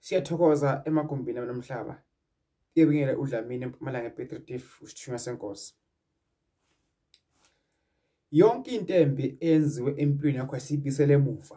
Siyathokoza emagumbini nomhlaba. Yebingele uDlamini eMpumalanga ePetretief usithunywa senkosi. Yonke into embi eyenziwe empilweni yakho asibisele emuva.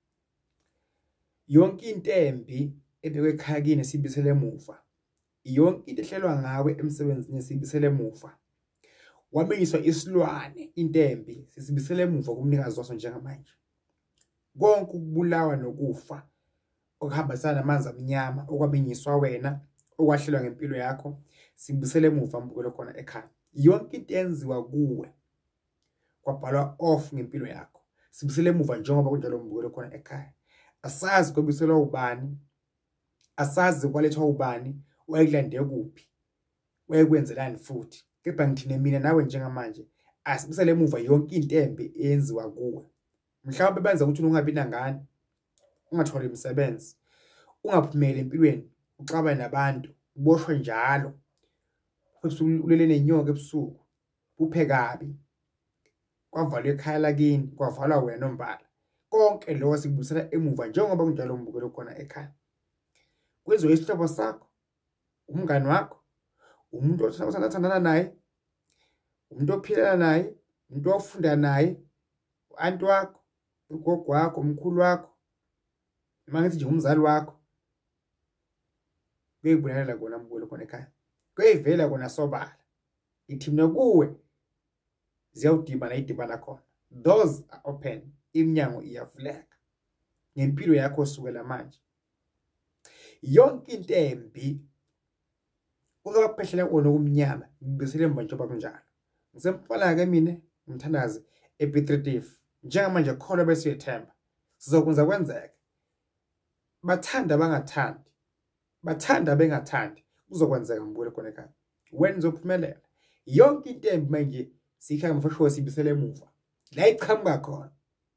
Yonke into embi ebekwe ekhaya kini sibisele emuva. Yonke into ehlelwa ngawe emsebenzini sibisele emuva. Wabiyiswa isilwane into embi sisibisele emuva kumnikazi waso njengamanje. Konke ukubulawa nokufa okuhambisana namanzi amnyama okwabinyiswa wena okwahlelwa ngempilo yakho sibisele emuva mbukelo khona ekhaya. Yonke into yenziwa kuwe kwabhalwa off ngempilo yakho sibisele emuva njengoba kunjalo mbukelo khona ekhaya. Asazi kobiselwa ubani, asazi kwalethwa ubani, wayekulande kuphi, wayekwenzelani futhi. Kepha ngithine mina nawe njengamanje asibisele emuva yonke into embi eyenziwa kuwe. Mhlawumbe benza ukuthi ungabi nangane, ungatholi umsebenzi, ungaphumeli empilweni, uxabane nabantu, uboshwe njalo. Ulele nenyoka ebusuku, uphe kabi. Kwavalwa ekhaya lakini, kwavalwa wena nombala. Konke lokho sikubusela emuva njengoba kunjalo mbukelo khona ekhaya. Kwenziwe isihlobo sakho, umngane wakho, umuntu othandana naye, umuntu ophilana naye, umuntu ofunda naye, u-anti wakho, ugogo wakho, umkhulu wakho, noma ngithi nje umzali wakho. Kuyibunalela kona mbukelo khona ekhaya. Kuyivela kona sobala. Ithimne kuwe ziyawudibana khona. Those are open. Iminyango iyavuleka ngempilo yakho osukela manje. Yonke into embi ungaphehlela kona okumnyama ngibisele emva njengoba kunjalo. Ngisempumalanga ke mina ngimthandazi ePetretief njengamanje khona bese uyethemba sizokwenza kwenzeke. Bathanda bangathandi, bathanda bengathandi kuzokwenzeka mbukelo khona ekhaya. Wena uzophumelela. Yonke into embi manje sikhaya mfasho sibisele emuva la iqhamuka khona.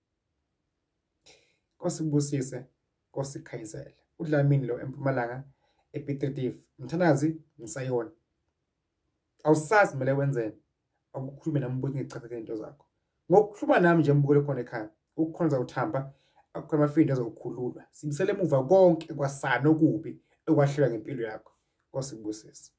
Kosibusise, kosikhayizela. uDlamini lo eMpumalanga ePetretief. Mthandazi ngisayona. Awusazi kumele wenzeni. Akukhulume nami ukuthi ngichapheke into zakho. Ngokukhuluma nami nje mbukelo khona ekhaya. Ukukhonza uthamba akukhona amafindo azokukhululwa. Sibisele emuva konke kwasana okubi ekwahlelwa ngempilo yakho. Kosibusise.